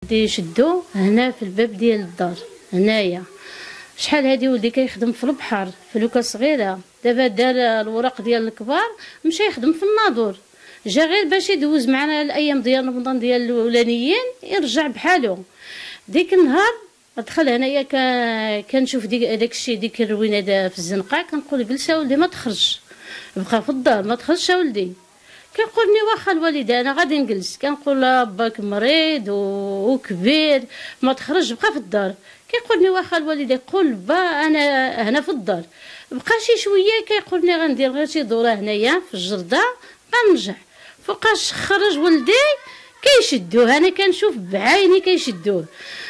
يشدو هنا في الباب ديال الدار هنايا. شحال هادي ولدي كيخدم في البحر في لوكا صغيره، دابا دار الوراق ديال الكبار مشى يخدم في الناظور، جا غير باش يدوز معنا الايام ديال رمضان ديال الاولانيين يرجع بحالو. ديك النهار دخل هنايا كنشوف داك الشيء، ديك الروينه في الزنقه، كنقول جلس ولدي ما تخرج، بقى في الدار ما تخرجش ولدي. كنقول لي واخا الوالده انا غادي نجلس، كنقول باك مريض وكبير ما تخرج بقى في الدار. كيقول لي واخا الوالده، قول با انا هنا في الدار. بقى شي شويه كيقول لي غندير غير شي دوره هنايا في الجرده غنرجع. فوقاش خرج ولدي كيشدوه، انا كنشوف بعيني كيشدوه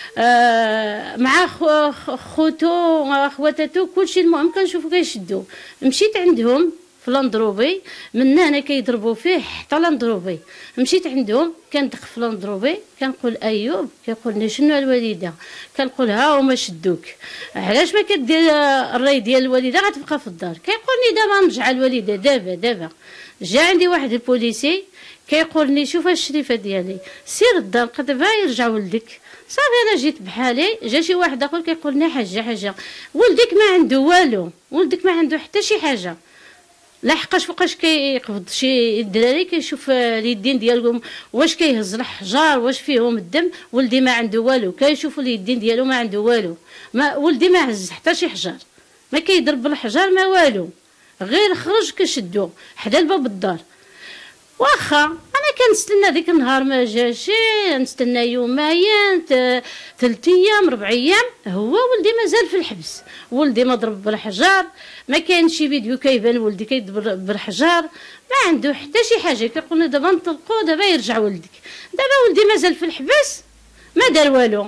مع خوتو خواتاتو كلشي، المهم كنشوفو كيشدوه. مشيت عندهم في لاندروبي، من هنا كيضربوا فيه حتى لاندروبي. مشيت عندهم كندق في لاندروبي، كنقول ايوب، كيقول لي شنو الوالده؟ كنقول ها هما شدوك، علاش ما كدير الراي ديال الوالده غتبقى في الدار؟ كيقول لي دابا نرجع الوالده دابا. جا عندي واحد البوليسي كيقول لي شوف الشريفه ديالي، سير الدار قدبها يرجع ولدك. صافي انا جيت بحالي. جا شي واحد اخر كيقول لي حاجه ولدك ما عنده والو، ولدك ما عنده حتى شي حاجه. لحقاش فوقاش كيقبض شي الدراري كيشوف اليدين ديالهم واش كيهز الحجار واش فيهم الدم، ولدي ما عنده والو. كيشوفوا اليدين ديالو ما عنده والو، ما ولدي ما هز حتى شي حجار، ما كيضرب بالحجار ما والو، غير خرج كشدو حدا الباب الدار. واخا انا كنستنى ديك النهار ما جاش، نستنى يومين 3 ايام 4 ايام، هو ولدي مازال في الحبس. ولدي مضرب بالحجار، ما كاين شي فيديو كيبان ولدي كيضرب بالحجار، ما عنده حتى شي حاجه. كيقول لي دابا نطلقوا دابا يرجع ولدك. دابا ولدي مازال في الحبس ما دار والو.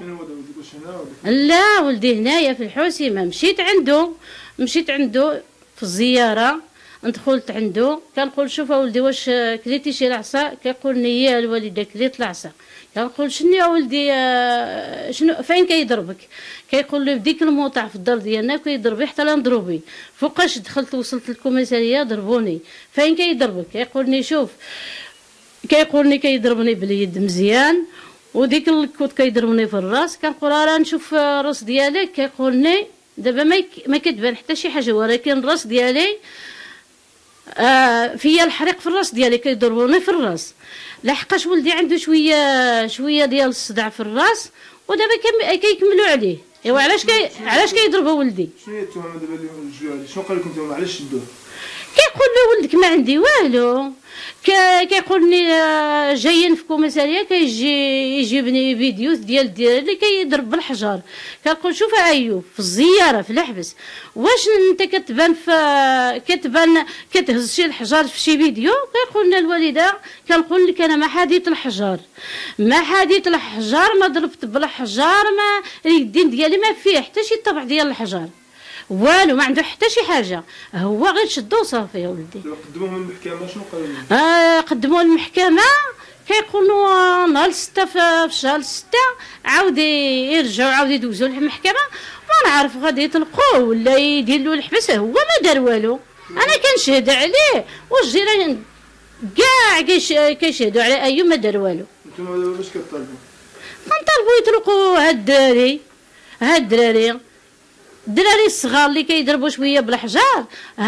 لا ولدي هنايا في الحوسيمه. مشيت عنده في الزياره، دخلت عنده كنقول شوف ولدي واش كليتي شي العصا؟ كيقول لي يا الوالده كليت العصا. كنقول شنو يا ولدي شنو فين كيضربك؟ كيقول لي بديك الموطع في الدار ديالنا كيضربي حتى لنضربي. فوقاش دخلت وصلت للكوميساريه ضربوني. فين كيضربك؟ كيقول لي شوف، كيقول لي كيضربني باليد مزيان، وديك الكوت كيضربني في الراس. كنقول راه نشوف الراس ديالك. كيقول لي دابا ما كتبان حتى شي حاجه، ولكن الراس ديالي فيا الحريق في الراس ديالي، كيضربوني في الراس. لحقاش ولدي عنده شويه ديال الصداع في الراس، ودابا كيكملوا عليه. ايوا علاش كيضربوا ولدي؟ شنو هي التهمه دابا اللي وجهوا عليه؟ شنو قال لكم نتوما علاش شدوه؟ كيقول له ولدك ما عندي والو. كيقول لي جايين في كوميساريه يجيبني فيديو ديال الدراري اللي كيضرب بالحجار. كنقول شوف ايوب في الزياره في الحبس، واش انت كتبان كتهز شي الحجار في شي فيديو؟ كيقول لنا الوالده، كنقول لك انا ما حاديت الحجار، ما ضربت بالحجار، ما اليدين ديالي ما فيه حتى شي طبع ديال الحجار والو، ما عنده حتى شي حاجه، هو غير شدو صافي يا ولدي. قدموه للمحكمه شنو قالوا لهم؟ قدموه للمحكمه، كيقولوا نهار 6 في شهر 6 عاود يرجعوا عاود يدوزوا للمحكمه. ما نعرف غادي يطلقوه ولا يدير له الحبس، هو ما دار والو. انا كنشهد عليه والجيران كاع كيشهدوا على ايوب ما دار والو. نتوما دابا واش كطالبوا؟ كنطالبوا يطلقوا هاد الدراري الصغار اللي كيضربوا شويه بالحجار،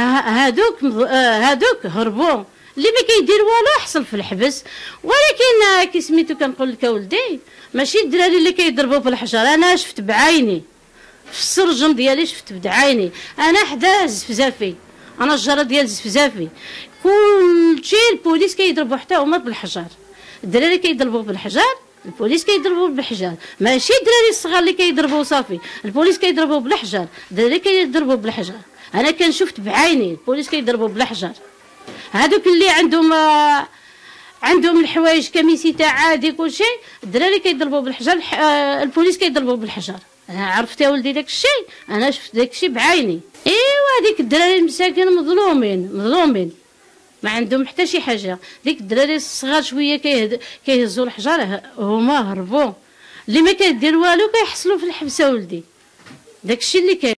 هادوك هربوا، اللي ما كيدير والو حصل في الحبس. ولكن كي سميتو كنقول لك اولدي ماشي الدراري اللي كيضربوا بالحجار، انا شفت بعيني في السرجم ديالي، شفت بعيني انا حدا الزفزافي، انا الجاره ديال الزفزافي، كلشي البوليس كيضربوا حتى هما بالحجار. الدراري كيضربوا بالحجار، البوليس كيضربوا بالحجار، ماشي الدراري الصغار اللي كيضربوا صافي. البوليس كيضربوا بالحجار، الدراري كيضربوا بالحجار. انا شفت بعيني البوليس كيضربوا بالحجار. هذوك اللي عندهم الحوايج كميسيتا عادي كلشي، الدراري كيضربوا بالحجار، البوليس كيضربوا بالحجار. انا عرفت يا ولدي داك الشيء، انا شفت داك الشيء بعيني. ايوا هذيك الدراري المساكين مظلومين ما عندهم حتى شي حاجه. ديك الدراري الصغار شويه كيهزوا الحجار، هما هربوا، اللي ما كيدير والو كيحصلوا في الحبس ولدي. داكشي اللي كاين.